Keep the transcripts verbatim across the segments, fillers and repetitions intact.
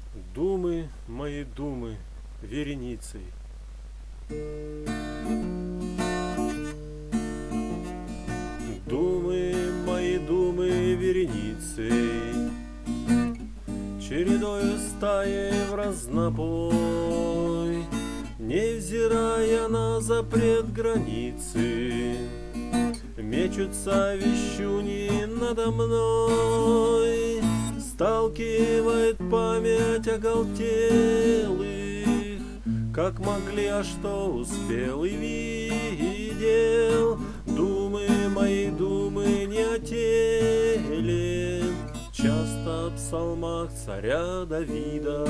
Думы, мои думы, вереницей. Думы, мои думы, вереницей, чередою стаи в разнобой, невзирая на запрет границы, мечутся вещуни надо мной. Сталкивает память оголтелых, как могли, а что успел и видел. Думы, мои думы не о теле, часто о псалмах царя Давида.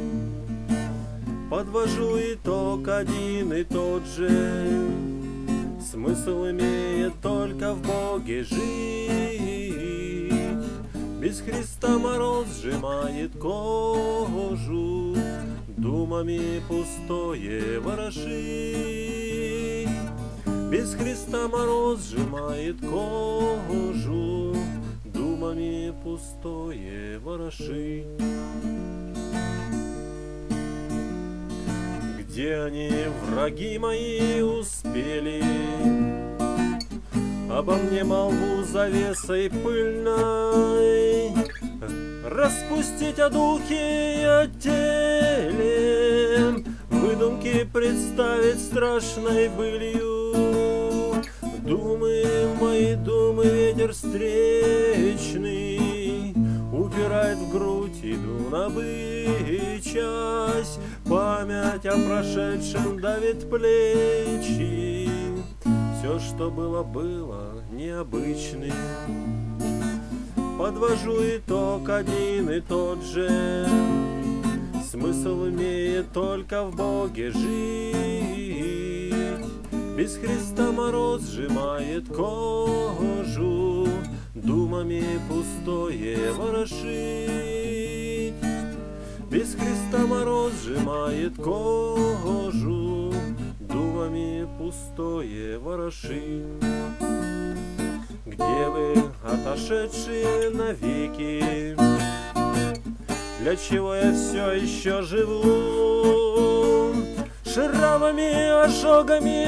Подвожу итог один и тот же, смысл имеет только в Боге жить. Без Христа мороз сжимает кожу, думами пустое ворошит. Без Христа мороз сжимает кожу, думами пустое ворошит. Где они, враги мои, успели обо мне молву завесой пыльной распустить о духе и о теле, выдумки представить страшной былью? Думы, мои думы, ветер встречный упирает в грудь, иду набычась. Память о прошедшем давит плечи, все, что было, было необычным. Подвожу итог один и тот же, смысл имеет только в Боге жить. Без Христа мороз сжимает кожу, думами пустое ворошит. Без Христа мороз сжимает кожу, думами пустое ворошит. Где вы, отошедшие навеки? Для чего я все еще живу? Шрамами, ожогами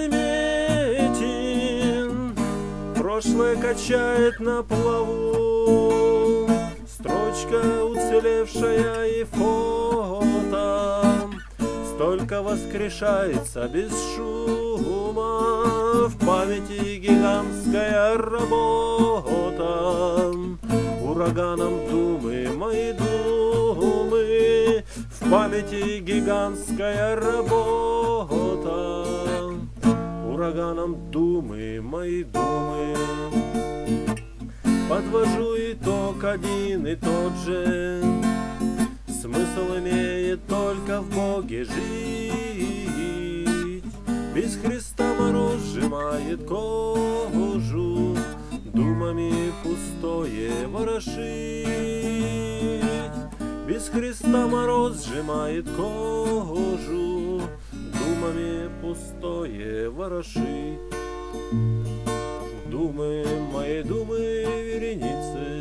отметин, прошлое качает на плаву. Строчка уцелевшая и фото, столько воскрешается без шума. В памяти гигантская работа, ураганом думы, мои думы. В памяти гигантская работа, ураганом думы, мои думы. Подвожу итог один и тот же, смысл имеет только в Боге жить. Без Христа мороз сжимает кожу, думами пустое ворошит. Без Христа мороз сжимает кожу, думами пустое ворошит. Думы, мои думы, вереницы,